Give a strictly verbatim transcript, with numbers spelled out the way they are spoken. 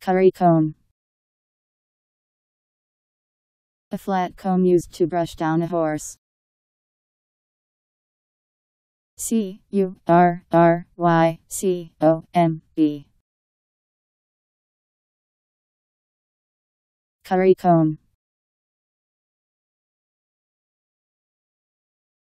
Currycomb. A flat comb used to brush down a horse. C U R R Y C O M B. Currycomb.